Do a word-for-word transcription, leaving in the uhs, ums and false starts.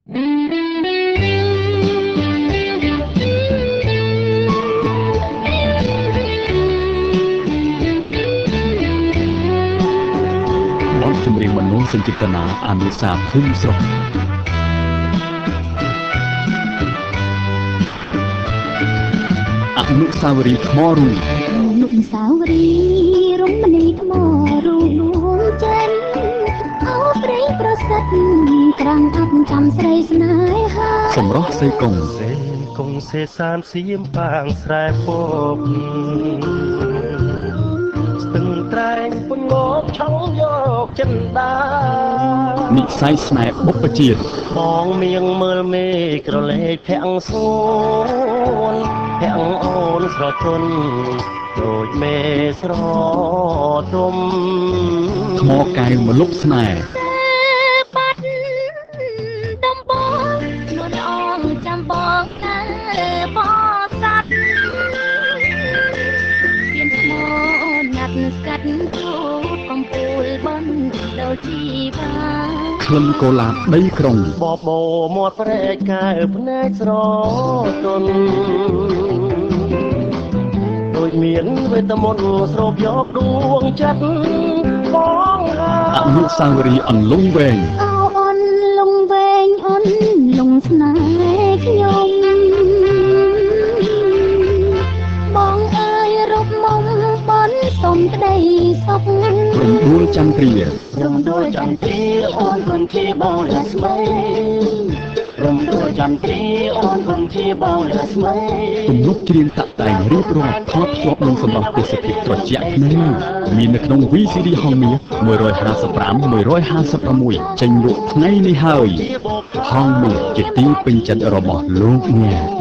ចម្រៀងមនោសញ្ចេតនាអនុសាភូមិស្រុកអនុស្សាវរីយ៍ថ្មរូងអនុស្សាវរីយ៍រមណីយ៍ថ្មរូងនួនចិនអោព្រៃប្រសិទ្ធក្រាំងអត់ចាំស្រីស្នេហាសម្រស់សេកុងសេកុងសេសានសៀមបាងស្រែពពស្ទឹងត្រែងពុញងប់ឆោយកចិនដានិស័យស្នេហ៍បុព្វជាតិបងមៀងមើលមេក្រឡេកភាំងសួនភាំងអូនស្រទន់ដូចមេស្រទុំថ្មកែវមលុបស្នេហ៍បាត់ដំបងនួនអងចាំបងកាបងសាត់ទៀនថ្មណាត់ស្កាត់ទូកំពូលបនដល់ជីបាក្លិនកូឡាបដីក្រុងបបោមាត់ព្រែកកែវភ្នែកស្រទន់ដូចមានវេទមន្តស្រូបយកដួងចិត្តបងអនុស្សាវរីយ៍អន្លង់វែងអោអន្លង់វែងអន្លង់ស្នេហ៍ខ្ញុំបងអើយរកមុំបនសុំក្តីសុខរំដួលចន្ទ្រារំដួលចន្ទ្រាអូនគុនជាបងលាស្មីរំដួលចន្ទ្រាអូនគុនជាបងលាស្មីទំនុកច្រៀងតាក់តែងរៀបរាប់ថតជាប់នឹងសម្រាប់ទេសភាពត្រជាក់ភ្នែកមាននៅក្នុង វី ស៊ី ឌី ហងមាសមួយរយហាសិបប្រាំ មួយរយហាសិប៦ចេញលក់ថ្ងៃនេះហើយហងមាសជាទីពេញចិត្តរបស់លោកអ្នក